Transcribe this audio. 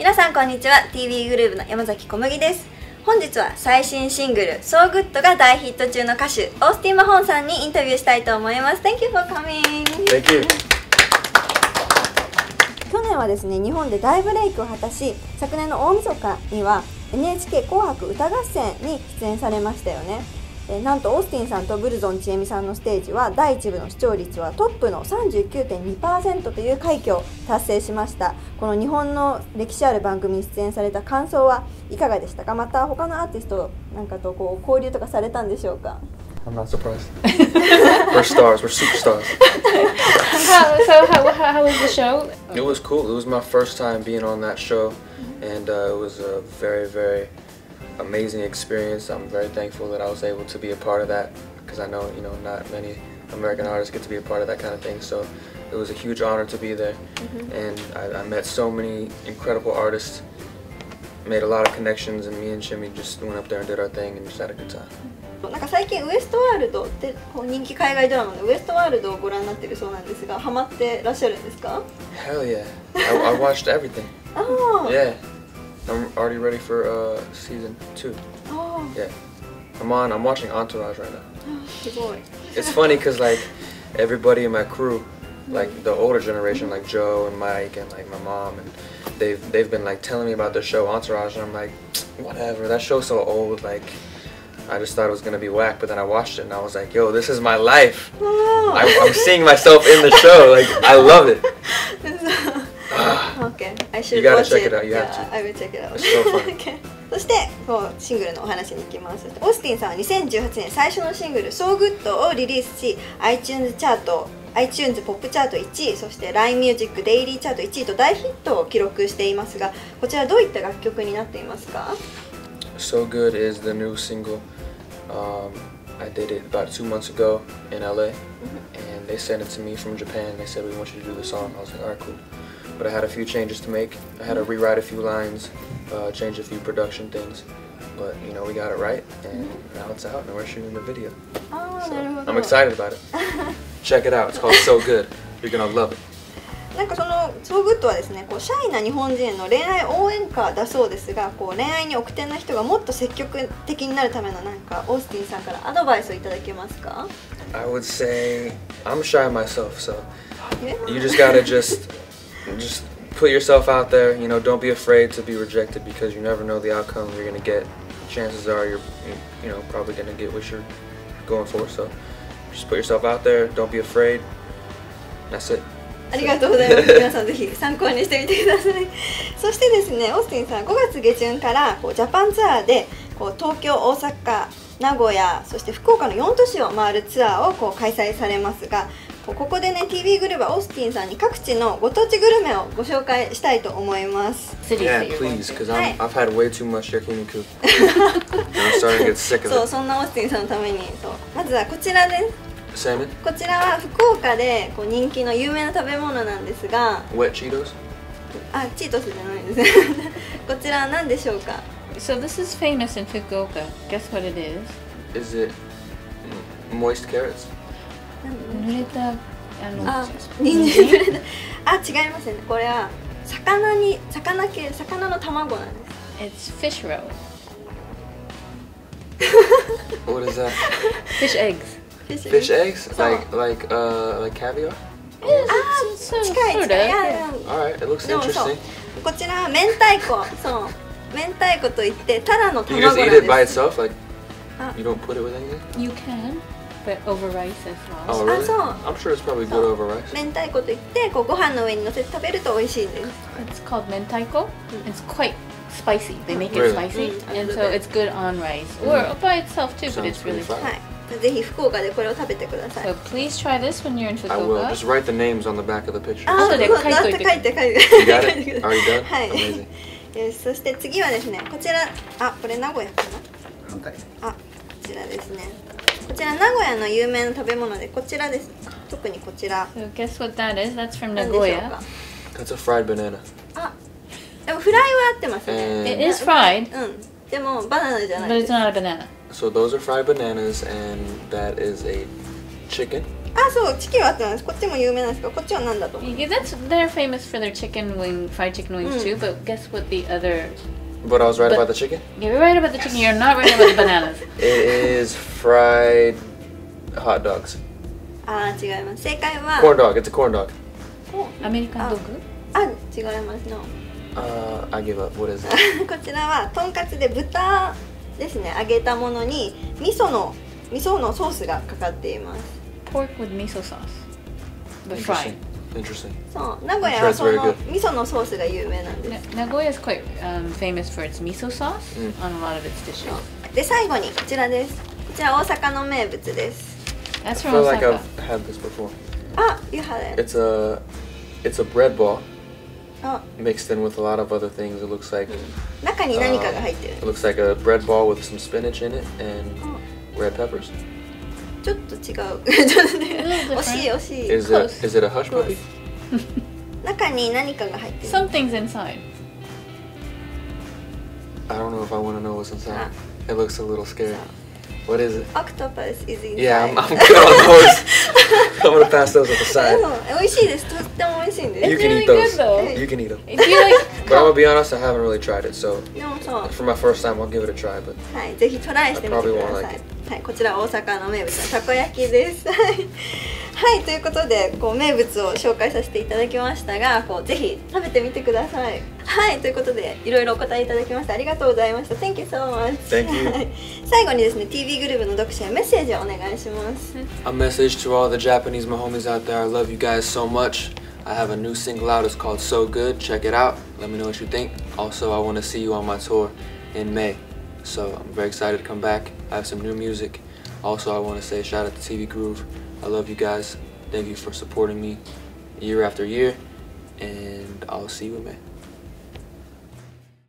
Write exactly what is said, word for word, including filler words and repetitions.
皆さんこんにちは。 ティービー グルーヴの山崎小麦です。本日は最新シングル「So Good」が大ヒット中の歌手オースティン・マホンさんにインタビューしたいと思います。 Thank you for coming. Thank you. 去年はですね、日本で大ブレイクを果たし、昨年の大晦日には エヌエイチケー 紅白歌合戦に出演されましたよね。えなんとオースティンさんとブルゾンちえみさんのステージはだいいち部の視聴率はトップの さんじゅうきゅうてんにパーセント という快挙を達成しました。この日本の歴史ある番組に出演された感想はいかがでしたか？また他のアーティストなんかとこう交流とかされたんでしょうか？ I'm not surprised. We're stars. We're superstars. how, so how, how, how was the show? It was cool. It was my first time being on that show, and uh, it was a very, very amazing experience. I'm very thankful that I was able to be a part of that, because I know, you know, not many American artists get to be a part of that kind of thing. So it was a huge honor to be there, mm-hmm. and I, I met so many incredible artists, made a lot of connections, and me and Shimmy just went up there and did our thing and just had a good time. なんか最近ウエストワールドって人気海外ドラマのウエストワールドをご覧になっているそうなんですが、ハマってらっしゃるんですか？ Hell yeah! I, I watched everything. Oh. Yeah, I'm already ready for uh, season two. Oh. Yeah, I'm on. I'm watching Entourage right now. すごい。 It's funny because like everybody in my crew, like the older generation, like Joe and Mike and like my mom, and they've they've been like telling me about the show Entourage, and I'm like, whatever. That show's so old. Like, I just thought it was gonna be whack, but then I watched it and I was like, yo, this is my life. Oh. I, I'm seeing myself in the show. Like, I love it. Okay, I should You gotta watch check it. it out. You have Yeah, to. I will check it out. It's so fun. Okay. そしてこうシングルのお話に行きます。オースティンさんはにせんじゅうはちねん最初のシングル「So Good」をリリースし iTunes チャート iTunes ポップチャートいちい、そして ライン ミュージックデイリーチャートいちいと大ヒットを記録していますが、こちらどういった楽曲になっていますか？ So Good is the new single. Um, I did it about two months ago in L A, mm-hmm. and they sent it to me from Japan. They said, we want you to do the song. I was like, alright, cool. But I had a few changes to make. I had to rewrite a few lines, uh, change a few production things. But, you know, we got it right, and now it's out, and we're shooting the video. Oh, so I'm excited about it. Check it out. It's called So Good. You're gonna love it. なんかその「So Good」はですね、こうシャイな日本人の恋愛応援歌だそうですが、こう恋愛に奥手な人がもっと積極的になるためのなんかオースティンさんからアドバイスをいただけますか？ I would say I'm shy myself, so you just gotta just just put yourself out there. You know, don't be afraid to be rejected, because you never know the outcome you're gonna get. Chances are you're you know probably gonna get what you're going for. So just put yourself out there. Don't be afraid. That's it. ありがとうございます。皆さんぜひ参考にしてみてください。そしてですね、オースティンさんごがつげじゅんからこうジャパンツアーでこう東京、大阪、名古屋、そして福岡のよん都市を回るツアーをこう開催されますが、ここでね ティービー グルーヴはオースティンさんに各地のご当地グルメをご紹介したいと思います。 Yeah, please, because I've had way too much yakiniku. I'm starting to get sick of it. そう、そんなオースティンさんのためにそうまずはこちらです。 Salmon? こちらは福岡でこう人気の有名な食べ物なんですが、 Wet Cheetos? あ、チートスじゃないですね。こちらは何でしょうか？ So this is famous in Fukuoka. Guess what it is? Is it moist carrots? 濡れたあのあ、人参濡れた。あ、違いますね。これは魚に魚系魚の卵なんで It's す。 fish roe. What is that? Fish eggs. Fish eggs? Like like uh like caviar? Yeah, あ、 so, 近い sort 近い。い of. やいや Alright, it looks でもそう interesting. こちらは明太子、そう明太子といってただの You 卵 just なん eat で it by す。 itself? Like Ah. you don't put it with anything? You can, but over rice as well. Oh really? あ、そう。 I'm sure it's probably good So- over rice. 明太子といってこうご飯の上に乗せて食べると美味しいんです。 It's called mentaiko. It's quite spicy. They make it Really? spicy, Mm, and a so little bit. it's good on rice Mm. or by itself too. But Sounds it's really pretty fun. good. はい。ぜひ福岡でこれを食べてください。 So please try this when you're in I will. Fukuoka. Just write the names on the back of the picture. あ、 後でそう書いといて書いて書いて You got 書いて it? くださ Already done? はい。 Amazing. よし、そして次はですね、こちら、あ、これ名古屋かな。 Okay. あ、こちらですね。こちら名古屋の有名な食べ物で、こちらです。特にこちら。 So guess what that is? That's from 何でしょう Nagoya. か。 That's a fried banana. あ、でもフライは合ってますね。 And It is fried, うん。でもバナナじゃない but で it's す。 not a banana. so those are fried bananas, and that is a chicken. あ、そう、チキンはあったんです。こっちも有名なんですけど、こっちは何だと思う？ Yeah, that's they're famous for their chicken wing, fried chicken wings too. But guess what the other? But I was right But- about the chicken. You're right about the chicken. You're not right about the bananas. It is fried hot dogs. あー、違います。正解は Corn dog. It's a corn dog. アメリカンドッグ？ あ、違いますの。 Uh, I give up. What is it? こちらはとんかつで豚ですね。揚げたものに味噌の味噌のソースがかかっています。 Pork with miso sauce, but fried. Interesting. そう、名古屋はそ I'm sure it's very の good. 味噌のソースが有名なんです。 Na- Nagoya is quite um, famous for its miso sauce Mm. on a lot of its dishes. で、最後にこちらです。こちら大阪の名物です。 That's I from feel like Osaka. I've had this before. あ、you had it. It's a, it's a bread ball あ、 mixed in with a lot of other things. It looks like, 中に何かが入ってる。 it looks like a bread ball with some spinach in it and red peppers. ちょっと違う。ちょっとね、 little different. 惜しい惜しい。 Is it, is it a hush Close. puppy? 中に何かが入ってる。 Something's inside. I don't know if I want to know what's inside. Ah. It looks a little scary. What is it? Octopus is inside. Yeah, I'm, I'm good on those. I'm gonna pass those on the う side. ん、美味しいです。とっても美味しいんです。 You It's can really eat those. good though. You can eat them. Do you like? But I'm gonna be honest, I haven't really tried it. So でもそう、 for my first time, I'll give it a try. But はい、ぜひトライしてみてくだ I probably won't さ like い it.。 はい、こちら大阪の名物のたこ焼きです。はい、はいということでこう名物を紹介させていただきましたが、こうぜひ食べてみてください。はい、ということでいろいろお答えいただきましてありがとうございました。Thank you so much. Thank you. はい最後にですね、ティービー グループの読者へメッセージをお願いします。 a message to all the Japanese Mahomies out there. I love you guys so much. I have a new single out. It's called So Good. Check it out. Let me know what you think. Also, I want to see you on my tour in May. So I'm very excited to come back. I have some new music. Also, I want to say shout out to T V Groove. I love you guys. Thank you for supporting me year after year. And I'll see you in May.